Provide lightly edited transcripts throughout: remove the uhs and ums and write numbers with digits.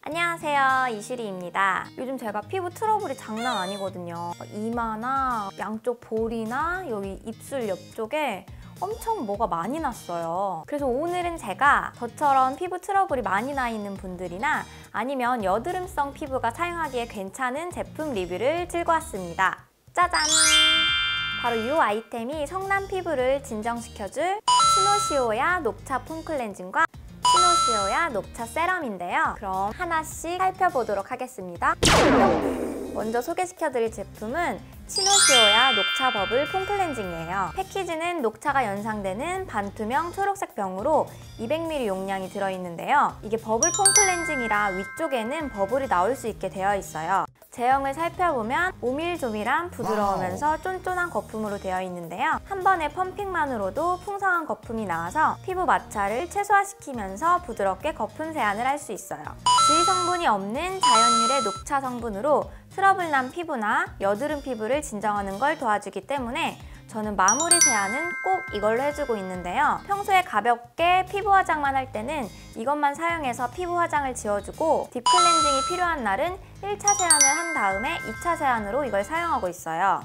안녕하세요, 이슈리입니다. 요즘 제가 피부 트러블이 장난 아니거든요. 이마나 양쪽 볼이나 여기 입술 옆쪽에 엄청 뭐가 많이 났어요. 그래서 오늘은 제가 저처럼 피부 트러블이 많이 나 있는 분들이나 아니면 여드름성 피부가 사용하기에 괜찮은 제품 리뷰를 들고 왔습니다. 짜잔! 바로 이 아이템이 성남 피부를 진정시켜줄 시노시오야 녹차 폼 클렌징과 시노시오야 녹차 세럼인데요. 그럼 하나씩 살펴보도록 하겠습니다. 먼저 소개시켜드릴 제품은 시노시오야 녹차 버블 폼 클렌징이에요. 패키지는 녹차가 연상되는 반투명 초록색 병으로 200ml 용량이 들어있는데요. 이게 버블 폼 클렌징이라 위쪽에는 버블이 나올 수 있게 되어 있어요. 제형을 살펴보면 오밀조밀한 부드러우면서 쫀쫀한 거품으로 되어 있는데요. 한 번의 펌핑만으로도 풍성한 거품이 나와서 피부 마찰을 최소화시키면서 부드럽게 거품 세안을 할 수 있어요. 주위 성분이 없는 자연유래 녹차 성분으로 트러블 난 피부나 여드름 피부를 진정하는 걸 도와주기 때문에 저는 마무리 세안은 꼭 이걸로 해주고 있는데요. 평소에 가볍게 피부 화장만 할 때는 이것만 사용해서 피부 화장을 지워주고 딥 클렌징이 필요한 날은 1차 세안을 한 다음에 2차 세안으로 이걸 사용하고 있어요.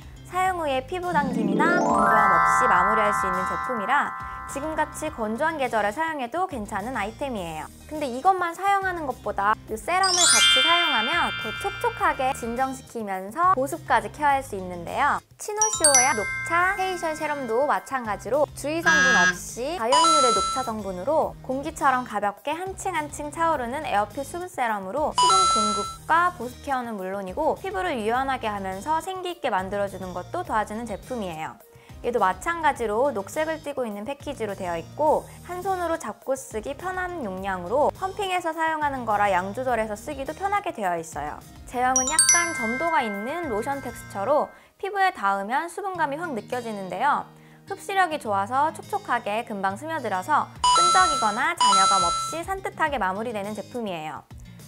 사용 후에 피부 당김이나 건조함 없이 마무리할 수 있는 제품이라 지금같이 건조한 계절에 사용해도 괜찮은 아이템이에요. 근데 이것만 사용하는 것보다 이 세럼을 같이 사용하면 더 촉촉하게 진정시키면서 보습까지 케어할 수 있는데요. 시노시오야 녹차 페이셜 세럼도 마찬가지로 주위 성분 없이 자연유래 녹차 성분으로 공기처럼 가볍게 한층 한층 차오르는 에어필 수분 세럼으로 수분 공급과 보습 케어는 물론이고 피부를 유연하게 하면서 생기 있게 만들어주는 것도 도와주는 제품이에요. 얘도 마찬가지로 녹색을 띠고 있는 패키지로 되어 있고 한 손으로 잡고 쓰기 편한 용량으로 펌핑해서 사용하는 거라 양 조절해서 쓰기도 편하게 되어 있어요. 제형은 약간 점도가 있는 로션 텍스처로 피부에 닿으면 수분감이 확 느껴지는데요. 흡수력이 좋아서 촉촉하게 금방 스며들어서 끈적이거나 잔여감 없이 산뜻하게 마무리되는 제품이에요.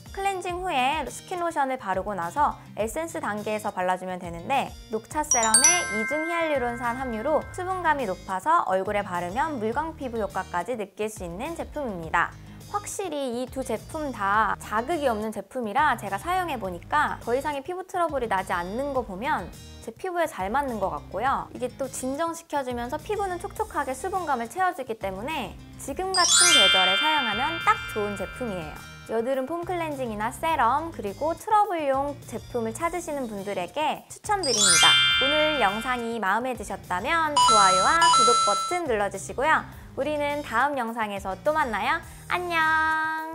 클렌징 후에 스킨 로션을 바르고 나서 에센스 단계에서 발라주면 되는데 녹차 세럼에 이중 히알루론산 함유로 수분감이 높아서 얼굴에 바르면 물광 피부 효과까지 느낄 수 있는 제품입니다. 확실히 이 두 제품 다 자극이 없는 제품이라 제가 사용해보니까 더 이상의 피부 트러블이 나지 않는 거 보면 제 피부에 잘 맞는 것 같고요. 이게 또 진정시켜주면서 피부는 촉촉하게 수분감을 채워주기 때문에 지금 같은 계절에 사용하면 딱 좋은 제품이에요. 여드름 폼 클렌징이나 세럼 그리고 트러블용 제품을 찾으시는 분들에게 추천드립니다. 오늘 영상이 마음에 드셨다면 좋아요와 구독 버튼 눌러주시고요. 우리는 다음 영상에서 또 만나요. 안녕!